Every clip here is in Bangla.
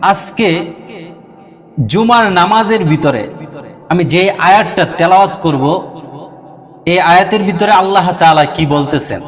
আজকে জুমার নামাজের ভিতরে আমি যে আয়াতটা তেলাওয়াত করব, এই আয়াতের ভিতরে আল্লাহ তাআলা কি বলতেছেন?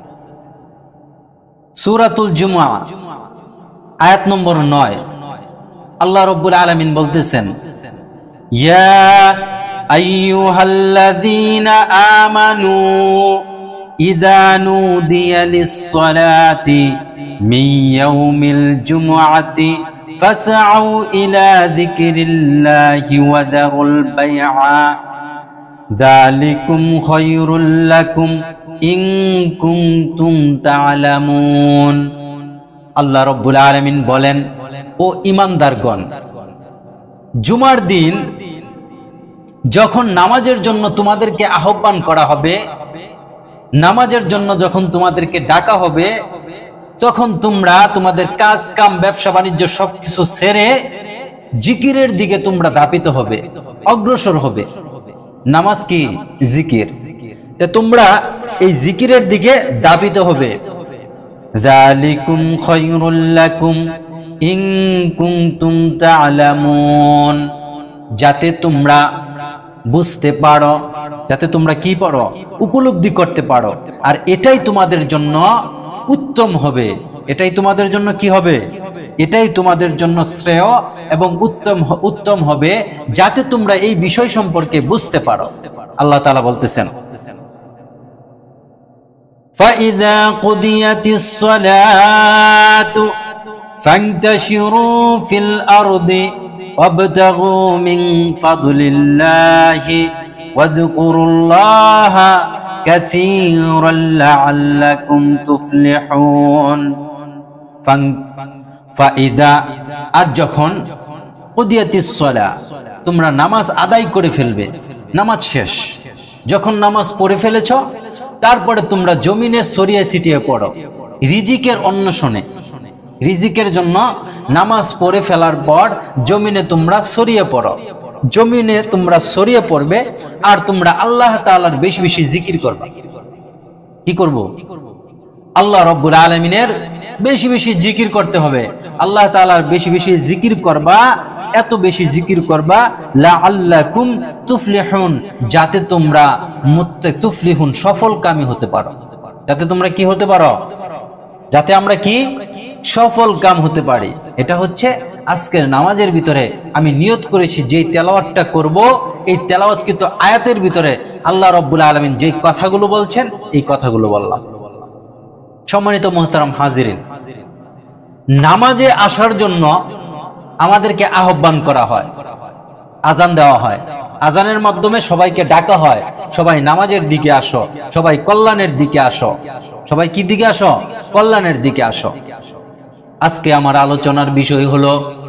সূরাতুল জুমআ আয়াত নম্বর 9, আল্লাহ রাব্বুল আলামিন বলতেছেন, ইয়া আইয়ুহাল্লাযীনা আমানু ইযা নুদিয়া লিস-সালাতি মিন ইয়াউমিল জুমআতি ফাসআউ ইলা যিকরিল্লাহি ওয়া যারুল বাইআ যালিকুম খায়রুল লাকুম ইন কুনতুম তা'লামুন। আল্লাহ রাব্বুল আলামিন বলেন, ও ঈমানদারগণ, জুমার দিন যখন নামাজের জন্য তোমাদেরকে আহ্বান করা হবে, নামাজের জন্য যখন তোমাদেরকে ডাকা হবে, তখন তোমরা তোমাদের কাজ কাম ব্যবসা বাণিজ্য সবকিছু ছেড়ে জিকিরের দিকে তোমরা ধাবিত হবে, অগ্রসর হবে। নামাজ কি? জিকির। তে তোমরা এই জিকিরের দিকে ধাবিত হবে। যালিকুম খায়রুল লাকুম ইন কুনতুম তা'লামুন, যাতে তোমরা বুঝতে পারো, যাতে তোমরা কি পারো? উপলব্ধি করতে পারো। আর এটাই তোমাদের জন্য উত্তম হবে। এটাই তোমাদের জন্য কি হবে? এটাই তোমাদের জন্য শ্রেয় এবং উত্তম হবে, যাতে তোমরা এই বিষয় সম্পর্কে বুঝতে পারো। আল্লাহ তাআলা বলতেছেন, ফাইযা কুদিয়াতিস সালাতু ফান্তাশিরু ফিল আরদি ওয়াবতাগু মিন ফাদলিল্লাহি ওয়াযকুরুল্লাহা কাসীরান লাআল্লাকুম তুফলিহুন। ফাইদা, আর যখন কুদিয়াতিস সালাহ, তোমরা নামাজ আদায় করে ফেলবে, নামাজ শেষ, যখন নামাজ পড়ে ফেলেছ, তারপরে তোমরা জমিনে ছড়িয়ে ছিটিয়ে পড়ো রিজিকের অন্বেষণে। রিজিকের জন্য নামাজ পড়ে ফেলার পর জমিনে তোমরা ছড়িয়ে পড়ো, জমিনে তোমরা ছড়িয়ে পড়বে, আর তোমরা আল্লাহ তাআলার বেশি বেশি জিকির করবে। কি করব? আল্লাহ রাব্বুল আলামিনের বেশি বেশি জিকির করতে হবে। আল্লাহ তাআলার বেশি বেশি জিকির করবা, এত বেশি জিকির করবা, লাআল্লাকুম তুফলিহুন, যাতে তোমরা তুফলিহুন, সফলকামী হতে পারো। যাতে তোমরা কি হতে পারো? যাতে আমরা কি সফল কাম হতে পারি। এটা হচ্ছে আজকের নামাজের ভিতরে আমি নিয়ত করেছি, যে তেলাওয়াতটা করব, এই তেলাওয়াতকৃত আয়াতের ভিতরে আল্লাহ রাব্বুল আলামিন যে কথাগুলো বলছেন, এই কথাগুলো বললাম। সম্মানিত মুহতারাম হাজিরিন, নামাজে আসার জন্য আমাদেরকে আহ্বান করা হয়, আজান দেওয়া হয়, আজানের মাধ্যমে সবাইকে ডাকা হয়, সবাই নামাজের দিকে আসো, সবাই কল্যাণের দিকে আসো। সবাই কি দিকে আসো? কল্যাণের দিকে আসো। আজকে আমার আলোচনার বিষয় হলো,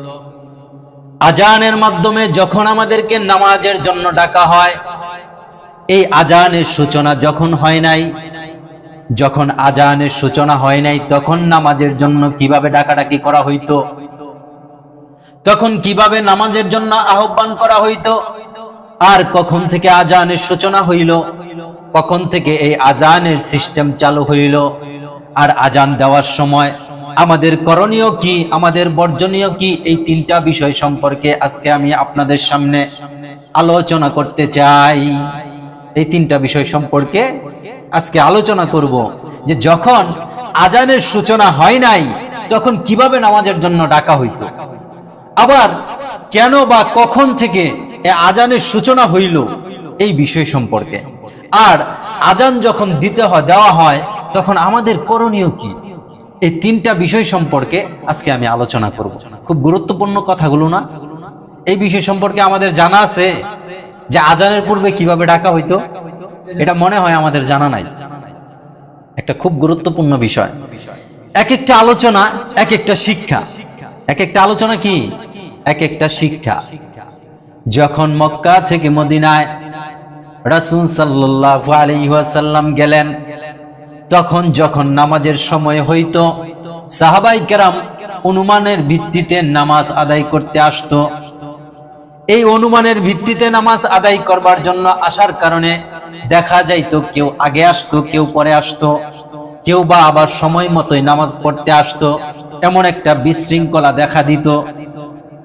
আজানের মাধ্যমে যখন আমাদেরকে নামাজের জন্য ডাকা হয়, এই আজানের সূচনা যখন হয় নাই, যখন আজানের সূচনা হয় নাই, তখন নামাজের জন্য কিভাবে ডাকাডাকি করা হইতো, তখন কিভাবে নামাজের জন্য আহ্বান করা হইতো, আর কখন থেকে আজানের সূচনা হইল, কখন থেকে এই আজানের সিস্টেম চালু হইল, আর আজান দেওয়ার সময় আমাদের করণীয় কি, আমাদের বর্জনীয় কি, এই তিনটা বিষয় সম্পর্কে আজকে আমি আপনাদের সামনে আলোচনা করতে চাই। এই তিনটা বিষয় সম্পর্কে আজকে আলোচনা করব, যে যখন আজানের সূচনা হয় নাই, তখন কিভাবে নামাজের জন্য ডাকা হইতো, আবার কেন বা কখন থেকে আজানের সূচনা হইল, এই বিষয় সম্পর্কে। আর আজান যখন দেওয়া হয়, তখন আমাদের করণীয় কি, এই তিনটা বিষয় সম্পর্কে আজকে আমি আলোচনা করব। খুব গুরুত্বপূর্ণ কথাগুলো না? এই বিষয় সম্পর্কে আমাদের জানা আছে যে আজানের পূর্বে কিভাবে ডাকা হইতো? এটা মনে হয় আমাদের জানা নাই। একটা খুব গুরুত্বপূর্ণ বিষয়। এক একটা আলোচনা এক একটা শিক্ষা। এক একটা আলোচনা কি? এক একটা শিক্ষা। যখন মক্কা থেকে মদিনায় রাসূল সাল্লাল্লাহু আলাইহি ওয়াসাল্লাম গেলেন, তখন যখন নামাজের সময় হইতো, সাহাবায়ে কেরাম অনুমানের ভিত্তিতে নামাজ আদায় করতে আসতো। এই অনুমানের ভিত্তিতে নামাজ আদায় করবার জন্য আসার কারণে দেখা যাইতো কেউ আগে আসতো, কেউ পরে আসতো, কেউ বা আবার সময় মতোই নামাজ পড়তে আসতো। এমন একটা বিশৃঙ্খলা দেখা দিত।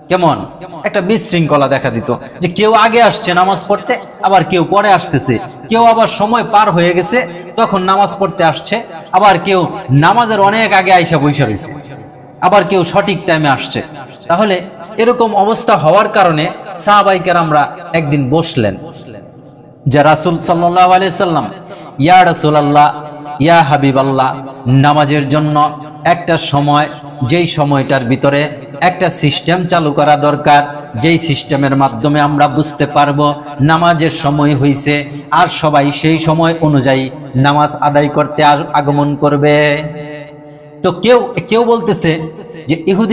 কেমন একটা বিশৃঙ্খলা দেখা দিত, যে কেউ আগে আসছে নামাজ পড়তে, আবার কেউ পরে আসতেছে, কেউ আবার সময় পার হয়ে গেছে তখন নামাজ পড়তে আসছে, আবার কেউ নামাজের অনেক আগে আইসা বইসা রয়েছে, আবার কেউ সঠিক টাইমে আসছে। তাহলে এরকম অবস্থা হওয়ার কারণে সাহাবায়ে কেরামরা একদিন বসলেন যে রাসূল সাল্লাল্লাহু আলাইহি সাল্লাম, ইয়া রাসূলুল্লাহ, ইয়া হাবিবাল্লাহ, নামাজের জন্য একটা সময়, যেই সময়টার ভিতরে একটা সিস্টেম চালু করা দরকার, যেই সিস্টেমের মাধ্যমে আমরা বুঝতে পারবো নামাজের সময় হয়েছে, আর সবাই সেই সময় অনুযায়ী নামাজ আদায় করতে আগমন করবে। তো কেউ বলতেছে যে ইহুদি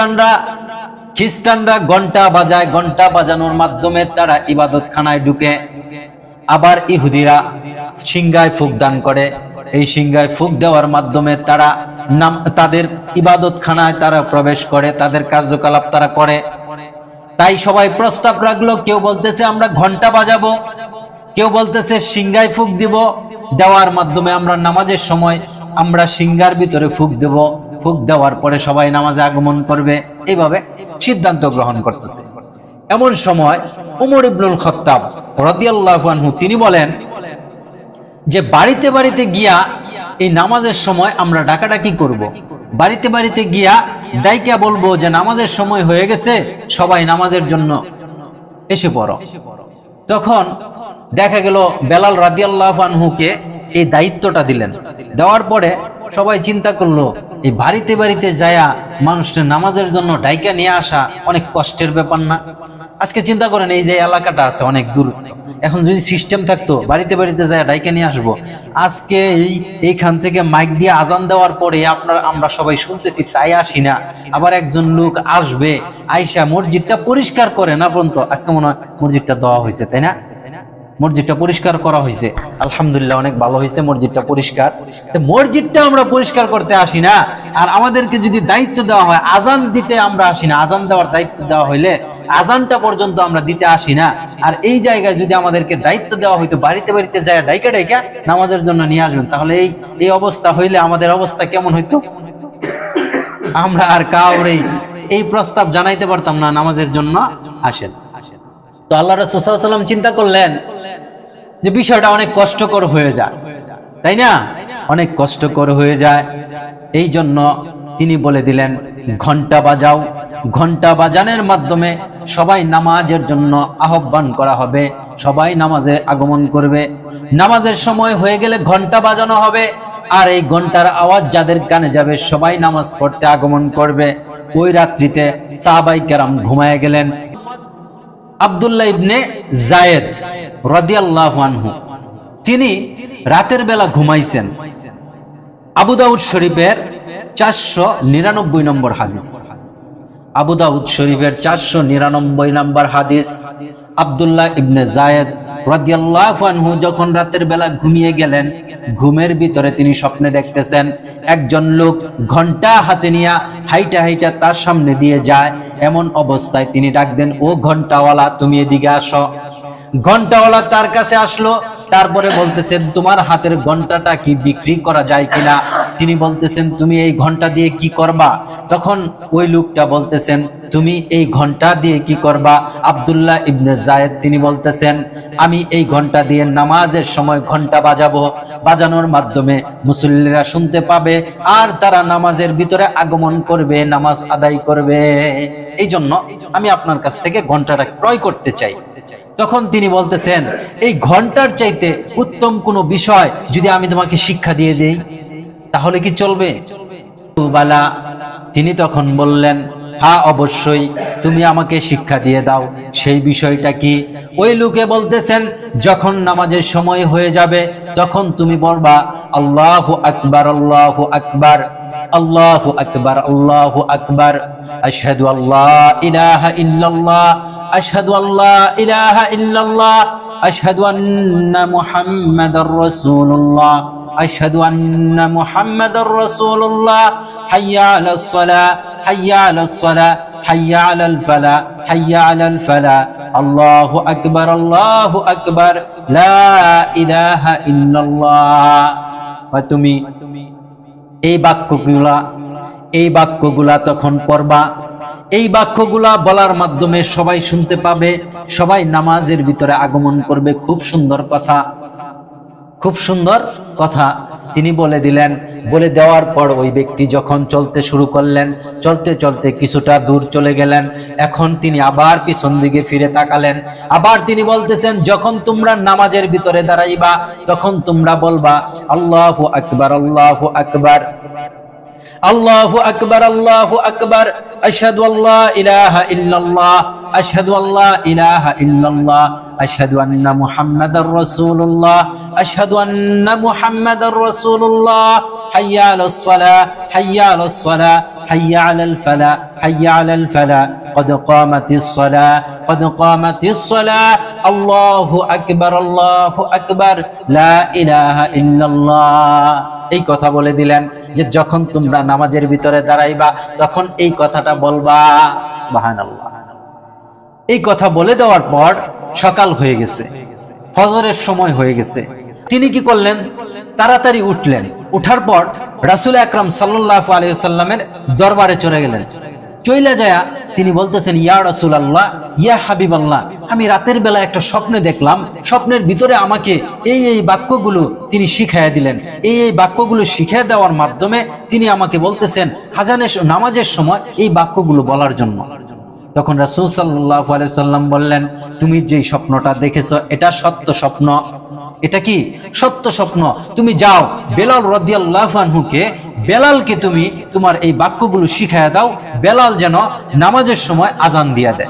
খ্রিস্টানরা ঘন্টা বাজায়, ঘন্টা বাজানোর মাধ্যমে তারা ইবাদতখানায় ঢুকে। আবার ইহুদিরা সিংহায় ফুক দান করে, এই সিংহায় ফুক দেওয়ার মাধ্যমে তারা তাদের ইবাদতখানায় তারা প্রবেশ করে, তাদের কার্যকলাপ তারা করে। তাই সবাই প্রস্তাব রাখলো, কেউ বলতেছে আমরা ঘন্টা বাজাবো, কেউ বলতেছে সিংহায় ফুক দিব, দেওয়ার মাধ্যমে আমরা নামাজের সময় আমরা সিংহার ভিতরে ফুক দেব, ফুক দেওয়ার পরে সবাই নামাজে আগমন করবে। এইভাবে সিদ্ধান্ত গ্রহণ করতেছে। এমন সময় উমর ইবনুল খাত্তাব রাদিয়াল্লাহু আনহু তিনি বলেন যে বাড়িতে বাড়িতে গিয়া এই নামাজের সময় আমরা ডাকাডাকি করব, বাড়িতে বাড়িতে গিয়া ডাইকা বলবো যে নামাজের সময় হয়ে গেছে, সবাই নামাজের জন্য এসে পড়ো। তখন দেখা গেল বেলাল রাদিয়াল্লাহু আনহুকে এই দায়িত্বটা দিলেন। দেওয়ার পরে সবাই চিন্তা করলো, এই বাড়িতে বাড়িতে যায়া মানুষের নামাজের জন্য ডাইকা নিয়ে আসা অনেক কষ্টের ব্যাপার না? আজকে চিন্তা করেন, এই যে এলাকাটা আছে অনেক দূর, এখন যদি সিস্টেম থাকতো বাড়িতে বাড়িতে যায় ডাইকা নিয়ে আসবো, আজকে এইখান থেকে মাইক দিয়ে আজান দেওয়ার পরে আমরা সবাই শুনতেছি, তাই আসি না, আবার একজন লোক আসবে, আইসা মসজিদটা পরিষ্কার করে না পর্যন্ত। আজকে মনে হয় মসজিদটা দেওয়া হয়েছে, তাই না? মসজিদটা পরিষ্কার করা হয়েছে, আলহামদুলিল্লাহ, অনেক ভালো হয়েছে মসজিদটা পরিষ্কার। মসজিদটা আমরা পরিষ্কার করতে আসি না, আর আমাদেরকে যদি দায়িত্ব দেওয়া হয় আজান দিতে আমরা আসি না, আজান দেওয়ার দায়িত্ব দেওয়া হইলে আজানটা পর্যন্ত আমরা দিতে আসি না। আর এই জায়গায় যদি আমাদেরকে দায়িত্ব দেওয়া হইতো বাড়িতে বাড়িতে যায় ডাইকা ডাইকা নামাজের জন্য নিয়ে আসবেন, তাহলে এই অবস্থা হইলে আমাদের অবস্থা কেমন হইতো? আমরা আর কাউরেই এই প্রস্তাব জানাইতে পারতাম না নামাজের জন্য আসেন। তো আল্লাহ রাসূল সাল্লাল্লাহু আলাইহি ওয়াসাল্লাম চিন্তা করলেন যে বিষয়টা অনেক কষ্টকর হয়ে যায়, তাই না? অনেক কষ্টকর হয়ে যায়। এই জন্য তিনি বলে দিলেন ঘন্টা বাজাও, ঘন্টা বাজানোর মাধ্যমে সবাই নামাজের জন্য আহ্বান করা হবে, সবাই নামাজে আগমন করবে। নামাজের সময় হয়ে গেলে ঘন্টা বাজানো হবে, আর এই ঘন্টার আওয়াজ যাদের কানে যাবে সবাই নামাজ পড়তে আগমন করবে। ওই রাত্রিতে সাহাবায়ে কেরাম ঘুমায় গেলেন। আব্দুল্লাহ ইবনে যায়েদ রাদিয়াল্লাহু আনহু তিনি রাতের বেলা ঘুমাইছেন। আবু দাউদ শরীফের 499 নম্বর হাদিস, আবু দাউদ শরীফের 499 নম্বর হাদিস। আব্দুল্লাহ ইবনে যায়েদ রাদিয়াল্লাহু আনহু যখন রাতের বেলা ঘুমিয়ে গেলেন, ঘুমের ভিতরে তিনি স্বপ্নে দেখতেছেন একজন লোক ঘন্টা হাতে নিয়ে হাইটা হাইটা তার সামনে দিয়ে যায়। এমন অবস্থায় তিনি ডাক দেন, ও ঘন্টাওয়ালা, তুমি এদিকে আসো। ঘন্টাওয়ালা তার কাছে আসলো, তারপরে বলতেছেন তোমার হাতের ঘন্টাটা কি বিক্রি করা যায় কিনা? তিনি বলতেছেন তুমি এই ঘন্টা দিয়ে কি করবা? তখন ওই লোকটা বলতেছেন তুমি এই ঘন্টা দিয়ে কি করবা? আব্দুল্লাহ ইবনে যায়েদ তিনি বলতেছেন আমি এই ঘন্টা দিয়ে নামাজের সময় ঘন্টা বাজাবো, বাজানোর মাধ্যমে মুসল্লিরা শুনতে পাবে আর তারা নামাজের ভিতরে আগমন করবে, নামাজ আদায় করবে। এই জন্য আমি আপনার কাছ থেকে ঘন্টাটা ক্রয় করতে চাই। তখন তিনি বলতেছেন এই ঘন্টার চাইতে উত্তম কোনো বিষয় যদি আমি তোমাকে শিক্ষা দিয়ে দেই তাহলে কি চলবে? বালা, তিনি তখন বললেন হ্যাঁ অবশ্যই, তুমি আমাকে শিক্ষা দিয়ে দাও। সেই বিষয়টা কি? ওই লোকে বলতেছেন যখন নামাজের সময় হয়ে যাবে তখন তুমি বলবা আল্লাহু আকবার, আল্লাহু আকবার, আল্লাহু আকবার, আল্লাহু আকবার, আশহাদু আল্লা ইলাহা ইল্লাল্লাহ, আশহাদু আল্লা ইলাহা ইল্লাল্লাহ, আশহাদু আন্না মুহাম্মাদার রাসূলুল্লাহ, আশহাদু আন্না মুহাম্মাদার রাসূলুল্লাহ, হাইয়া আলাস সালাহ, হাইয়া আলাস সালাহ, হাইয়া আলাল ফালাহ, হাইয়া আলাল ফালাহ, আল্লাহু আকবার, আল্লাহু আকবার, লা ইলাহা ইল্লাল্লাহ। তুমি এই বাক্যগুলা তখন পড়বা। এই বাক্যগুলা বলার মাধ্যমে সবাই শুনতে পাবে, সবাই নামাজের ভিতরে আগমন করবে। খুব সুন্দর কথা, খুব সুন্দর কথা তিনি বলে দিলেন। বলে দেওয়ার পর ওই ব্যক্তি যখন চলতে শুরু করলেন, চলতে চলতে কিছুটা দূর চলে গেলেন। এখন তিনি আবার পিছন দিকে ফিরে তাকালেন। আবার তিনি বলতেছেন, যখন তোমরা নামাজের ভিতরে দাঁড়াইবা তখন তোমরা বলবা আল্লাহু আকবার, আল্লাহু আকবার, আল্লাহু আকবার, আল্লাহু আকবার, আশহাদু আল্লা ইলাহা ইল্লাল্লাহ, আশহাদু আল্লা ইলাহা ইল্লাল্লাহ, আশহাদু আন্না মুহাম্মাদার রাসূলুল্লাহ, আশহাদু আন্না মুহাম্মাদার রাসূলুল্লাহ, হাইয়া আলাস সালাহ, হাইয়া আলাস সালাহ, হাইয়া আলাল ফালাহ, হাইয়া আলাল ফালাহ, قد قامت الصلاة قد قامت الصلاة আল্লাহু আকবার, আল্লাহু আকবার, লা ইলাহা ইল্লাল্লাহ। এই কথা বলে দিলেন যে যখন তোমরা নামাজের ভিতরে দাঁড়াইবা তখন এই কথাটা বলবা। সুবহানাল্লাহ। এই কথা বলে দেওয়ার পর সকাল হয়ে গেছে, ফজরের সময় হয়ে গেছে। তিনি কি করলেন? তাড়াতাড়ি উঠলেন। উঠার পর রাসূল আকরাম সাল্লাল্লাহু আলাইহি ওয়াসাল্লামের দরবারে চলে গেলেন। চইলা যায় তিনি বলতেছেন, ইয়া রাসূলুল্লাহ, ইয়া হাবিবাল্লাহ, আমি রাতের বেলা একটা স্বপ্নে দেখলাম। স্বপ্নের ভিতরে আমাকে এই এই বাক্যগুলো তিনি শিখাইয়া দিলেন। এই এই বাক্যগুলো শিখিয়ে দেওয়ার মাধ্যমে তিনি আমাকে বলতেছেন আজানের নামাজের সময় এই বাক্যগুলো বলার জন্য। তখন রাসূল সাল্লাল্লাহু আলাইহি ওয়াসাল্লাম বললেন, তুমি যেই স্বপ্নটা দেখেছো এটা সত্য স্বপ্ন। এটা কি সত্য স্বপ্ন? তুমি যাও বেলাল রাদিয়াল্লাহু আনহুকে, বেলালকে তুমি তোমার এই বাক্যগুলো শিখাইয়া দাও, বেলাল যেন নামাজের সময় আজান দিয়া দেয়।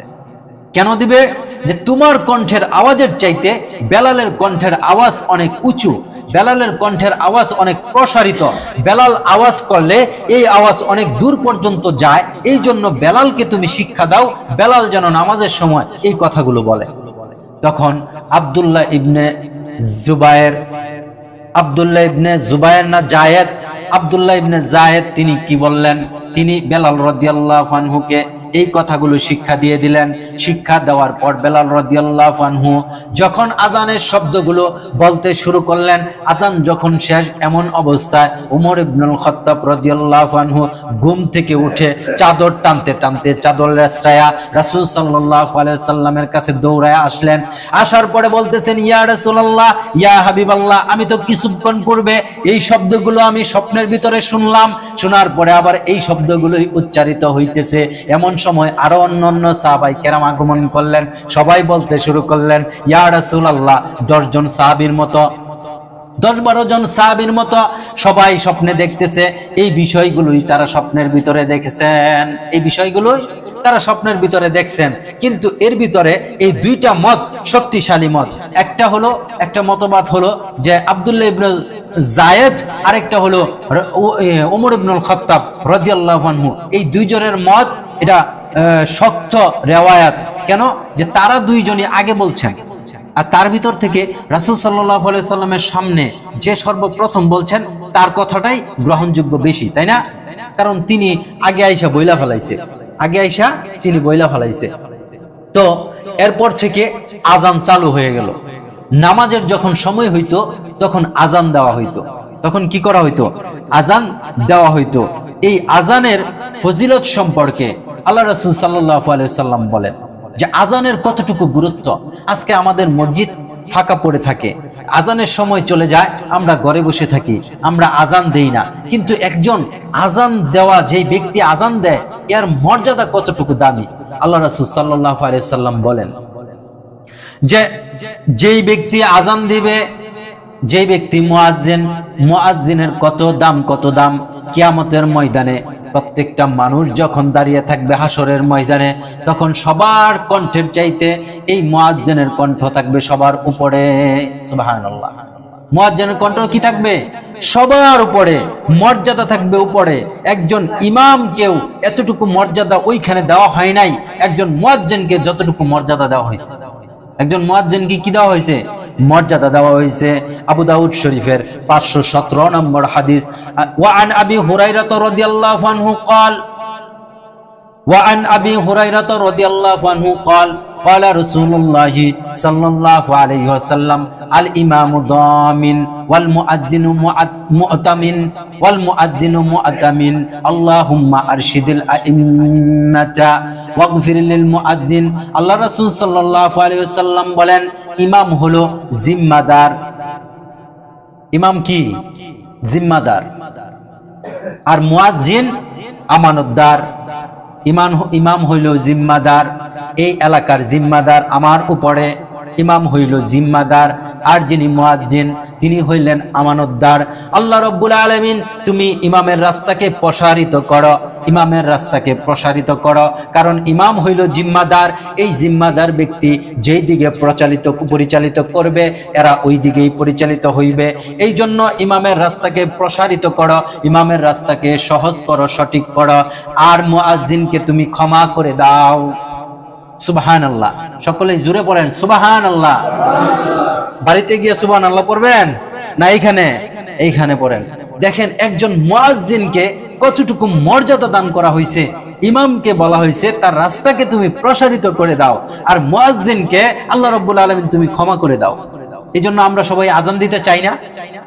কেন দিবে? যে তোমার কণ্ঠের আওয়াজের চাইতে বেলালের কণ্ঠের আওয়াজ অনেক উঁচু, বেলালের কণ্ঠের আওয়াজ অনেক প্রসারিত। বেলাল আওয়াজ করলে এই আওয়াজ অনেক দূর পর্যন্ত যায়। এই জন্য বেলালকে তুমি শিক্ষা দাও, বেলাল যেন নামাজের সময় এই কথাগুলো বলে। তখন আব্দুল্লাহ ইবনে জুবায়ের, আব্দুল্লাহ ইবনে জুবায়ের না জায়েদ, আব্দুল্লাহ ইবনে জায়েদ তিনি কি বললেন? তিনি বেলাল রাদিয়াল্লাহু আনহুকে এই কথাগুলো শিক্ষা দিয়ে দিলেন। শিক্ষা দেওয়ার পর বেলাল রাদিয়াল্লাহু আনহু যখন আজানের শব্দগুলো বলতে শুরু করলেন, আজান যখন শেষ, এমন অবস্থায় ওমর ইবনুল খাত্তাব রাদিয়াল্লাহু আনহু ঘুম থেকে উঠে চাদর টানতে টানতে চাদর রেছড়ায়া রাসূল সাল্লাল্লাহু আলাইহি সাল্লামের কাছে দৌড়ায় আসলেন। আসার পরে বলতেছেন, ইয়া রাসূলুল্লাহ, ইয়া হাবিবাল্লাহ, আমি তো কিছুক্ষণ পূর্বে এই শব্দগুলো আমি স্বপ্নের ভিতরে শুনলাম। শোনার পরে আবার এই শব্দগুলোই উচ্চারিত হইতেছে। এমন সময় আরো অন্যান্য সাহাবায়ে কেরাম আগমন করলেন। সবাই বলতে শুরু করলেন, ইয়া রাসূলুল্লাহ, 10 জন সাহাবীর মতো, 10-12 জন সাহাবীর মতো সবাই স্বপ্নে দেখতেছে। এই বিষয়গুলোই তারা স্বপ্নের ভিতরে দেখেছেন, এই বিষয়গুলোই তারা স্বপ্নের ভিতরে দেখছেন। কিন্তু এর ভিতরে এই দুইটা মত শক্তিশালী মত। একটা মতবাদ হলো যে আব্দুল্লাহ ইবনে জায়েদ, আরেকটা হলো ওমর ইবনুল খাত্তাব রাদিয়াল্লাহু আনহু। এই দুইজনের মত এটা শক্ত রেওয়ায়াত। কেন? যে তারা দুইজনই আগে বলছেন, আর তার ভিতর থেকে রাসূল সাল্লাল্লাহু আলাইহি সাল্লামের সামনে যে সর্বপ্রথম বলছেন তার কথাটাই গ্রহণযোগ্য বেশি, তাই না? কারণ তিনি আগে আইসা বইলা ফেলাইছে, আগে আইসা তিনি বইলা ফেলাইছে। তো এরপর থেকে আজান চালু হয়ে গেল। নামাজের যখন সময় হইতো তখন আজান দেওয়া হইতো। তখন কি করা হইতো? আজান দেওয়া হইতো। এই আজানের ফজিলত সম্পর্কে আল্লাহ রাসূল সাল্লাল্লাহু আলাইহি সাল্লাম বলেন যে আজানের কতটুকু গুরুত্ব। আজকে আমাদের মসজিদ ফাঁকা পড়ে থাকে, আজানের সময় চলে যায়, আমরা ঘরে বসে থাকি, আমরা আজান দেই না। কিন্তু একজন আজান দেওয়া যেই ব্যক্তি আজান দেয়, এর মর্যাদা কতটুকু দামি। আল্লাহ রাসূল সাল্লাল্লাহু আলাইহি সাল্লাম বলেন যে যেই ব্যক্তি আজান দিবে, যেই ব্যক্তি মুয়াজ্জিন, মুয়াজ্জিনের কত দাম। কিয়ামতের ময়দানে প্রত্যেকটা মানুষ যখন দাঁড়িয়ে থাকবে হাসরের ময়দানে, তখন সবার কণ্ঠের চাইতে এই মুয়াজ্জিনের কণ্ঠ থাকবে সবার উপরে। সুবহানাল্লাহ। মুয়াজ্জিনের কণ্ঠ কি থাকবে? সবার উপরে, মর্যাদা থাকবে উপরে। একজন ইমামকেও এতটুকু মর্যাদা ওইখানে দেওয়া হয় নাই, একজন মুয়াজ্জিনকে যতটুকু মর্যাদা দেওয়া হয়েছে। একজন মুয়াজ্জিনকে কি দেওয়া হয়েছে? মর্যাদা দেওয়া হয়েছে। আবু দাউদ শরীফের 517 নম্বর হাদিস, ওয়া আন আবি হুরায়রা রাদিয়াল্লাহু আনহু قال وعن أبي هريرة رضي الله عنه قال قال رسول الله صلى الله عليه وسلم الإمام ضامن والمؤذن مؤتمن والمؤذن مؤتمن اللهم أرشد الأئمة واغفر للمؤذن আল্লাহ রাসূল সাল্লাল্লাহু আলাইহি ওয়াসাল্লাম বলেন ইমাম হলো জিম্মাদার। ইমাম কি? জিম্মাদার। আর মুয়াজ্জিন আমানতদার। ইমাম হইল জিম্মাদার, এই এলাকার জিম্মাদার আমার উপরে ইমাম হইল জিম্মাদার, আর যিনি মুয়াজ্জিন তিনি হইলেন আমানতদার। আল্লাহ রাব্বুল আলামিন তুমি ইমামের রাস্তাকে প্রসারিত করো, ইমামের রাস্তাকে প্রসারিত করো, কারণ ইমাম হইল জিম্মাদার। এই জিম্মাদার ব্যক্তি যেই দিকে পরিচালিত করবে এরা ওই দিকেই পরিচালিত হইবে। এই জন্য ইমামের রাস্তাকে প্রসারিত করো, ইমামের রাস্তাকে সহজ করো, সঠিক করো, আর মুয়াজ্জিনকে তুমি ক্ষমা করে দাও। সুবহানাল্লাহ, সকলেই জুড়ে পড়েন সুবহানাল্লাহ। বাড়িতে গিয়ে সুবহানাল্লাহ পড়বেন না এইখানে পড়েন। দেখেন একজন মুয়াজ্জিনকে কতটুকু মর্যাদা দান করা হয়েছে। ইমামকে বলা হয়েছে তার রাস্তাকে তুমি প্রসারিত করে দাও, আর মুয়াজ্জিনকে আল্লাহ রাব্বুল আলামিন তুমি ক্ষমা করে দাও। এই জন্য আমরা সবাই আজান দিতে চাই না,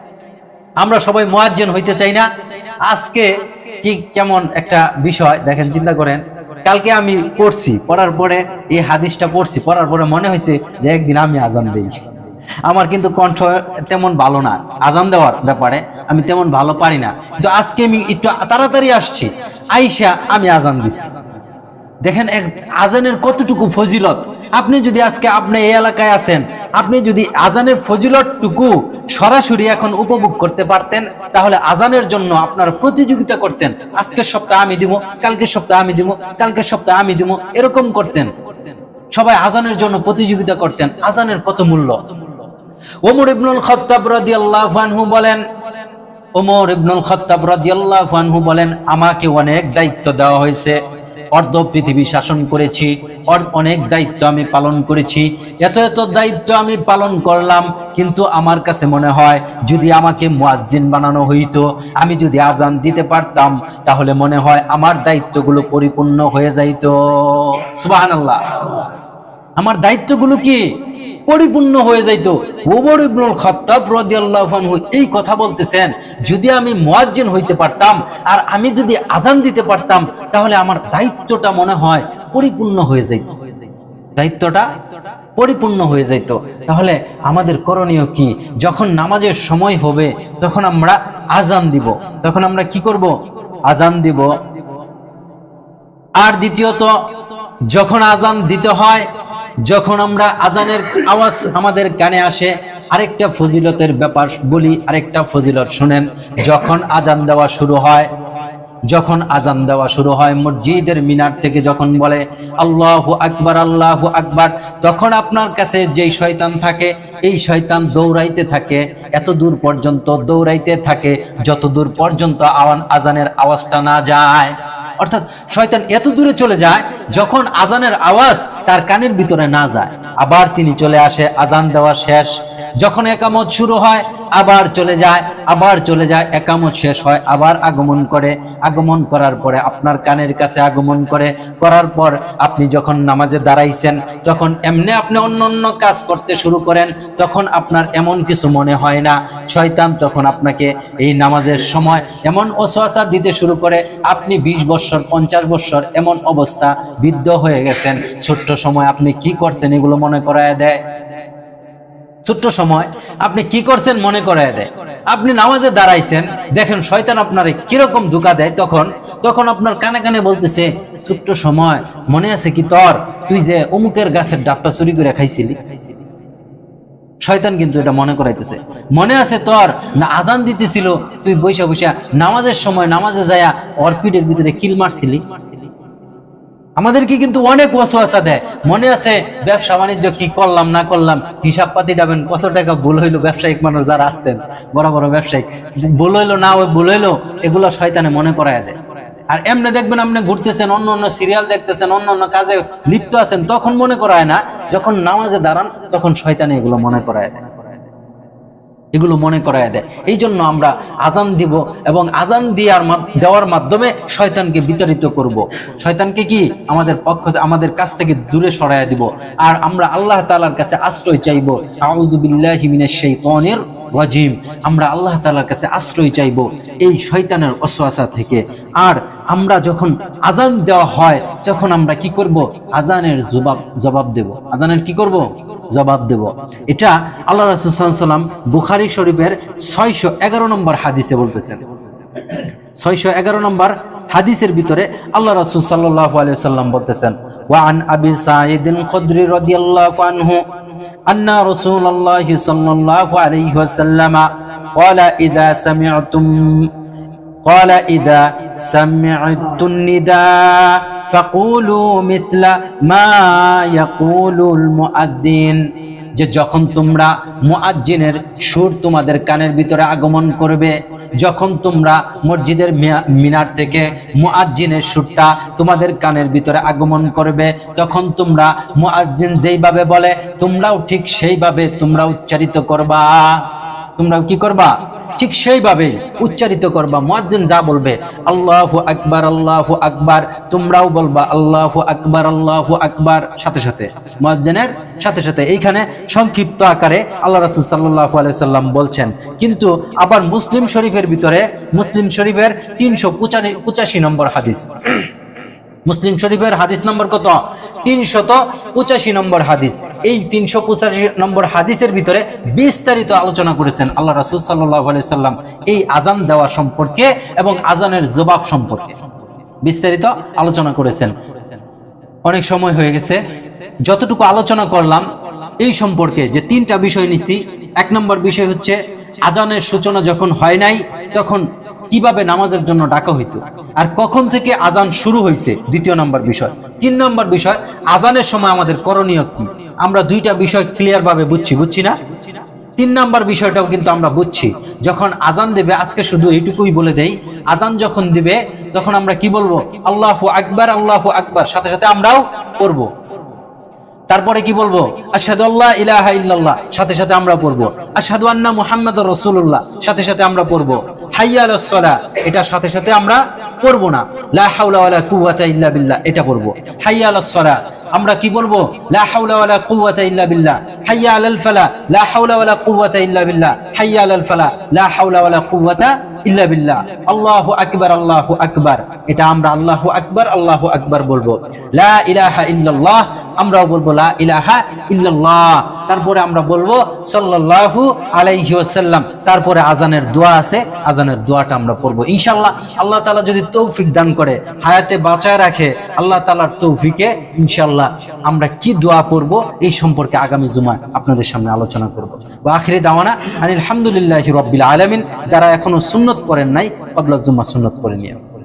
আমরা সবাই মুয়াজ্জিন হইতে চাই না। আজকে কি কেমন একটা বিষয় দেখেন, চিন্তা করেন। কালকে আমি পড়ার পরে এই হাদিসটা পড়ার পরে মনে হয়েছে যে একদিন আমি আজান দেই। আমার কিন্তু কণ্ঠ তেমন ভালো না, আজান দেওয়ার ব্যাপারে আমি তেমন ভালো পারি না, কিন্তু আজকে আমি একটু তাড়াতাড়ি আসছি, আইসা আমি আজান দিচ্ছি। দেখেন আজানের কতটুকু ফজিলত। আপনি যদি আজকে আপনি এই এলাকায় আছেন, আপনি যদি আজানের ফজিলতটুকু সরাসরি এখন উপভোগ করতে পারতেন, তাহলে আজানের জন্য আপনারা প্রতিযোগিতা করতেন। আজকের সপ্তাহে আমি দিব, কালকের সপ্তাহে আমি দিব, কালকের সপ্তাহে আমি দিব, এরকম করতেন। সবাই আজানের জন্য প্রতিযোগিতা করতেন। আজানের কত মূল্য। ওমর ইবনুল খাত্তাব রাদিয়াল্লাহু আনহু বলেন, ওমর ইবনুল খাত্তাব রাদিয়াল্লাহু আনহু বলেন, আমাকে অনেক দায়িত্ব দেওয়া হয়েছে, অর্ধ পৃথিবী শাসন করেছি, অনেক দায়িত্ব আমি পালন করেছি, এত দায়িত্ব আমি পালন করলাম, কিন্তু আমার কাছে মনে হয় যদি আমাকে মুয়াজ্জিন বানানো হইতো, আমি যদি আজান দিতে পারতাম, তাহলে মনে হয় আমার দায়িত্বগুলো পরিপূর্ণ হয়ে যাইত। সুবহানাল্লাহ, আমার দায়িত্বগুলো কি পরিপূর্ণ হয়ে যাইতো। ওমর ইবনুল খাত্তাব রাদিয়াল্লাহু আনহু এই কথা বলতেছেন, যদি আমি মুয়াজ্জিন হইতে পারতাম আর আমি যদি আজান দিতে পারতাম, তাহলে আমার দায়িত্বটা মনে হয় পরিপূর্ণ হয়ে যাইত, দায়িত্বটা পরিপূর্ণ হয়ে যাইত। তাহলে আমাদের করণীয় কি? যখন নামাজের সময় হবে তখন আমরা আজান দিব, তখন আমরা কি করব? আজান দিব। আর দ্বিতীয়ত, যখন আজান দিতে হয়, যখন আমরা আজানের আওয়াজ আমাদের কানে আসে, আরেকটা ফজিলতের ব্যাপার বলি, আরেকটা ফজিলত শুনেন। যখন আজান দেওয়া শুরু হয় মসজিদের মিনার থেকে যখন বলে আল্লাহু আকবার, আল্লাহু আকবার, তখন আপনার কাছে যেই শয়তান থাকে, এই শয়তান দৌড়াইতে থাকে, এত দূর পর্যন্ত দৌড়াইতে থাকে যত দূর পর্যন্ত আজানের আওয়াজটা না যায়। অর্থাৎ শয়তান এত দূরে চলে যায় যখন আজানের আওয়াজ তার কানের ভিতরে না যায়, আবার তিনি চলে আসে, আজান দেওয়া শেষ। যখন একামত শুরু হয় আবার চলে যায়, একামত শেষ হয় আবার আগমন করার পরে আপনার কানের কাছে আগমন করার পর আপনি যখন নামাজে দাঁড়াইছেন, তখন এমনি আপনি অন্য কাজ করতে শুরু করেন, তখন আপনার এমন কিছু মনে হয় না। শয়তান তখন আপনাকে এই নামাজের সময় এমন ওয়াসওয়াসা দিতে শুরু করে, আপনি 20 বছর 50 বছর এমন অবস্থা বৃদ্ধ হয়ে গেছেন, ছোট্ট সময় আপনি কি করছেন এগুলো মনে করায় দেয়। ছোট্ট সময় আপনি কি করছেন মনে করায় দেয়। আপনি নামাজে দাঁড়াইছেন, দেখেন শয়তান আপনারে কিরকম ধোঁকা দেয়, তখন আপনার কানে কানে বলতেছে, ছোট্ট সময় মনে আছে কি তোর, তুই যে অমুকের গাছের ডাবটা চুরি করে খাইছিলি। শয়তান কিন্তু এটা মনে করাইতেছে, মনে আছে তোর না আজান দিতেছিল, তুই বৈশা নামাজের সময় নামাজে যায়া ওর পিঠের ভিতরে কিল মারছিলি। আমাদেরকে কিন্তু অনেক ওয়াসওয়াসা দেয়, মনে আছে ব্যবসা বাণিজ্য কি করলাম না করলাম, হিসাব পাতি ডাবেন, কত টাকা ভুল হইলো, ব্যবসায়িক মানুষ যারা আসছেন বড় বড় ব্যবসায়ী, ভুল হইলো না ওই ভুল হইলো, এগুলো শয়তানে মনে করায় দেয়। আর এমনি দেখবেন আপনি ঘুরতেছেন, অন্য সিরিয়াল দেখতেছেন, অন্য কাজে লিপ্ত আছেন, তখন মনে করায় না, যখন নামাজে দাঁড়ান তখন শয়তানে এগুলো মনে করায় দেয়। এগুলো মনে করায় দেয়। এই জন্য আমরা আজান দিব এবং আজান দেওয়ার মাধ্যমে শয়তানকে বিতাড়িত করব। শয়তানকে কি আমাদের কাছ থেকে দূরে সরাইয়া দিব। আর আমরা আল্লাহ তাআলার কাছে আশ্রয় চাইব। আউযু বিল্লাহি মিনাশ শাইতানির রাজিম। আমরা আল্লাহ তাআলার কাছে আশ্রয় চাইব এই শয়তানের ওয়াসওয়াসা থেকে। আর আমরা যখন আজান দেওয়া হয় তখন আমরা কি করব? আজানের জবাব দেব। আজানের কি করব? জবাব দেব। এটা আল্লাহ রাসূল সাল্লাল্লাহু আলাইহি ওয়াসাল্লাম বুখারী শরীফের 611 নম্বর হাদিসে বলতেছেন। 611 নম্বর হাদিসের ভিতরে আল্লাহ রাসূল সাল্লাল্লাহু আলাইহি ওয়াসাল্লাম বলতেছেন, ওয়া আন আবি সাঈদিল খুদরি রাদিয়াল্লাহু আনহু আন্না রাসূলুল্লাহি সাল্লাল্লাহু আলাইহি ওয়াসাল্লাম قال إذا سمعتم النداء فقولوا مثل ما يقول المؤذن। যে যখন তোমরা মুয়াজ্জিনের সুর তোমাদের কানের ভিতরে আগমন করবে, যখন তোমরা মসজিদের মিনার থেকে মুয়াজ্জিনের সুরটা তোমাদের কানের ভিতরে আগমন করবে, তখন তোমরা মুয়াজ্জিন যেইভাবে বলে তোমরাও ঠিক সেইভাবে তোমরা উচ্চারিত করবা। তোমরাও কি করবা? ঠিক সেইভাবে উচ্চারিত করবা। মুয়াজ্জিন যা বলবে আল্লাহু আকবার আল্লাহু আকবার, তোমরাও বলবা আল্লাহু আকবার আল্লাহু আকবার, সাথে সাথে মুয়াজ্জিনের সাথে সাথে। এইখানে সংক্ষিপ্ত আকারে আল্লাহ রাসূল সাল্লাল্লাহু আলাইহি ওয়াসাল্লাম বলছেন। কিন্তু আবার মুসলিম শরীফের ভিতরে, মুসলিম শরীফের 385 নম্বর হাদিস, মুসলিম শরীফের হাদিস নম্বর কত? 385 নম্বর হাদিস। এই 385 নম্বর হাদিসের ভিতরে বিস্তারিত আলোচনা করেছেন আল্লাহ রাসূল সাল্লাল্লাহু আলাইহি ওয়াসাল্লাম এই আজান দেওয়া সম্পর্কে এবং আজানের জবাব সম্পর্কে বিস্তারিত আলোচনা করেছেন। অনেক সময় হয়ে গেছে, যতটুকু আলোচনা করলাম এই সম্পর্কে যে 3টা বিষয় নিছি। 1 নম্বর বিষয় হচ্ছে আজানের সূচনা যখন হয় নাই তখন কিভাবে নামাজের জন্য ডাকা হইতো, আর কখন থেকে আজান শুরু হয়েছে 2 নম্বর বিষয়। 3 নম্বর বিষয় আজানের সময় আমাদের করণীয় কি। আমরা 2টা বিষয় ক্লিয়ার ভাবে বুঝছি না? 3 নম্বর বিষয়টাও কিন্তু আমরা বুঝছি। যখন আজান দেবে, আজকে শুধু এইটুকুই বলে দেই, আজান যখন দিবে তখন আমরা কি বলবো? আল্লাহু আকবার আল্লাহু আকবার, সাথে সাথে আমরাও পড়বো। তারপরে কি বলবো? আশহাদু আল্লা ইলাহা ইল্লাল্লাহ, সাথে সাথে আমরা পড়বো। আশহাদু আন্না মুহাম্মাদুর রাসূলুল্লাহ, সাথে সাথে আমরা পড়বো। হাইয়া আলাস সালাহ, এটা সাথে সাথে আমরা পড়বো না। লা হাওলা ওয়ালা কুওয়াতা ইল্লা বিল্লাহ, এটা পড়বো। হাইয়া আলাস সালাহ আমরা কি বলবো? লা হাওলা ওয়ালা কুওয়াতা ইল্লা বিল্লাহ। হাইয়া আলাল ফালাহ, লা হাওলা ওয়ালা কুওয়াতা ইল্লা বিল্লাহ। হাইয়া আলাল ফালাহ, লা হাওলা ওয়ালা কুওয়াতা ইল্লা বিল্লাহ। আল্লাহু আকবার আল্লাহু আকবার, এটা আমরা আল্লাহু আকবার বলবো। লা ইলাহা ইল্লাল্লাহ, আমরাও বলবো লা ইলাহা ইল্লাল্লাহ। তারপরে আমরা বলবো সাল্লাল্লাহু আলাইহি ওয়াসাল্লাম। তারপরে আজানের দোয়া আছে, আজানের দোয়াটা আমরা পড়বো ইনশাআল্লাহ। আল্লাহ তাআলা যদি তৌফিক দান করে, হায়াতে বাঁচায় রাখে, আল্লাহ তাআলার তৌফিকে ইনশাআল্লাহ আমরা কি দোয়া পড়বো এই সম্পর্কে আগামী জুমায় আপনাদের সামনে আলোচনা করব। ওয়া আখিরি দাওয়ানা আলহামদুলিল্লাহি রাব্বিল আলামিন। যারা এখনো সুন্নত পড়েন নাই, ক্বাবলা জুমা সুন্নত পড়ে নিয়ে